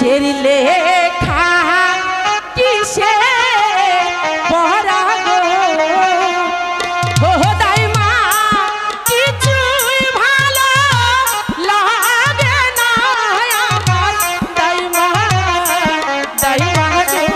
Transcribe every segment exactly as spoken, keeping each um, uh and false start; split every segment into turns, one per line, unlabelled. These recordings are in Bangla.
কিসের লেখা কিসে পড়া গো ও দাইমা কিছুই ভালো লাগে না আমার দাইমা দাইমা গো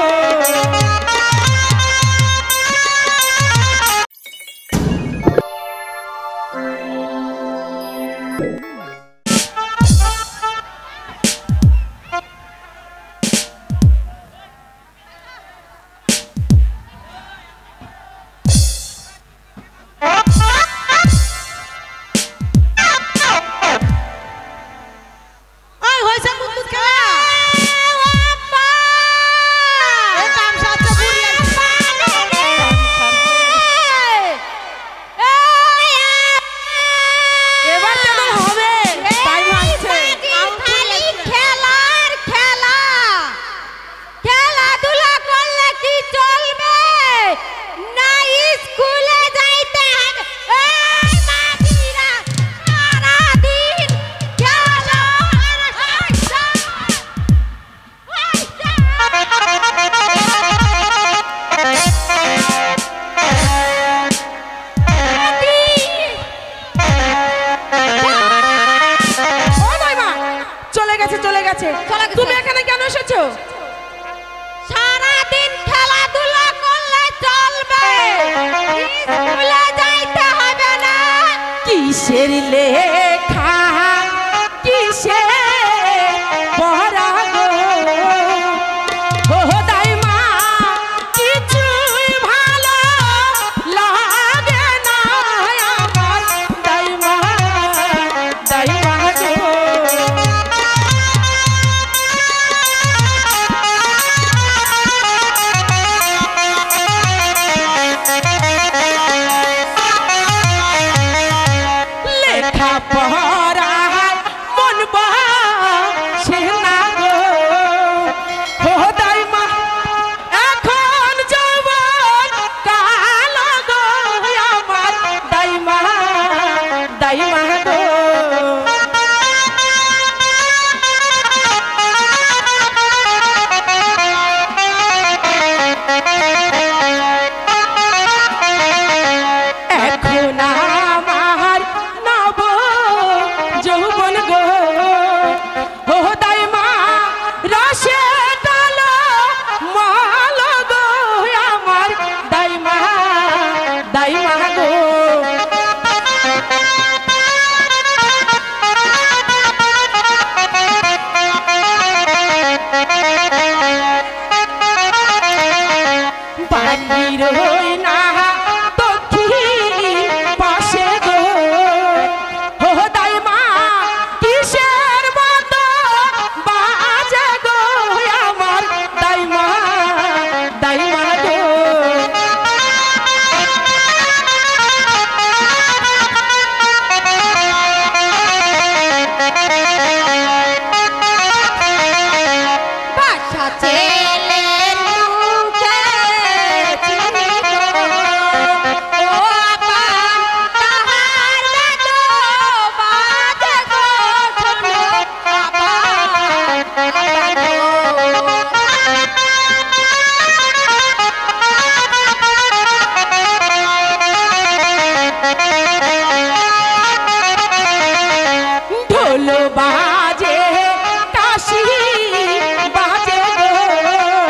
তুমি এখানে কেন এসেছো?
সারা দিন খেলাধুলা করলে চলবে, স্কুলে যাইতে হবে না।
কিসের লেখা কিসে পড়া গো ও দাইমা কিছুই ভালো লাগে না আমার দাইমা দাইমা গো বাজে কাশি বাজে গো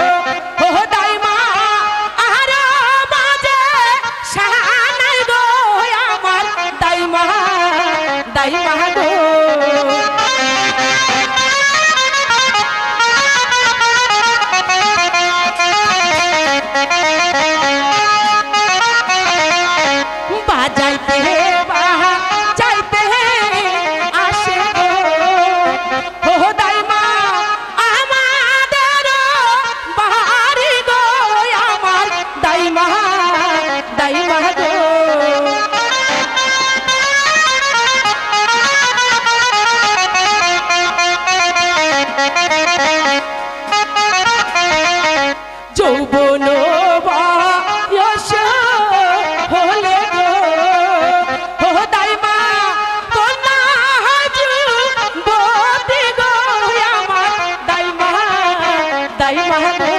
দাই মাগো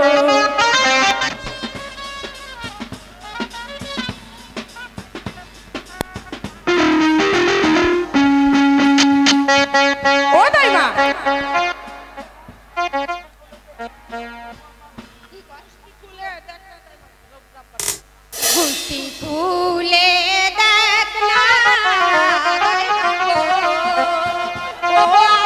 ও দাই মা
গুষ্টি খুলে দেখ না ও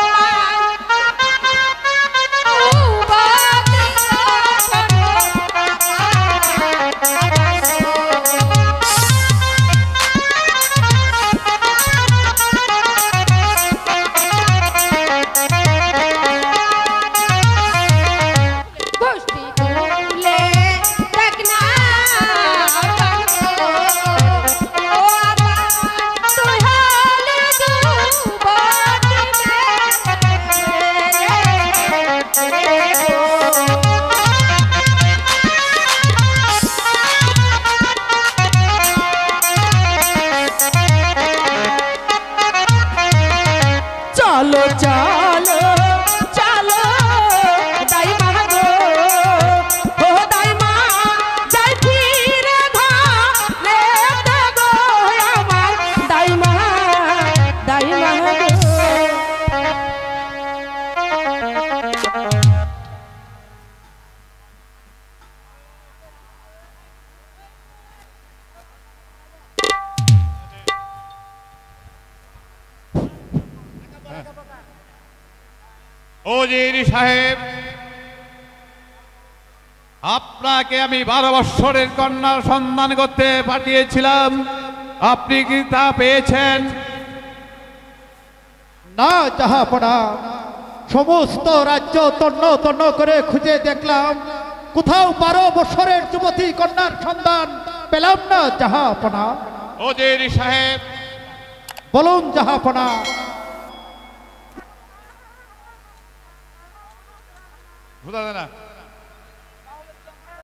চলো চলো চলো দাই মাগো ও দাই মা যাই ফিরে ঘরে গো আমার দাই মা দাই মাগো
ওজির সাহেব, আপনাকে আমি বারো বৎসরের কন্যার সন্ধান করতে পাঠিয়েছিলাম, আপনি কি তা পেয়েছেন?
না জাহাপনা, সমস্ত রাজ্য তন্ন তন্ন করে খুঁজে দেখলাম, কোথাও বারো বছরের যুবতী কন্যার সন্ধান পেলাম না জাহাপনা।
ওজির সাহেব,
বলুন জাহাপনা।
বুঝা যায় না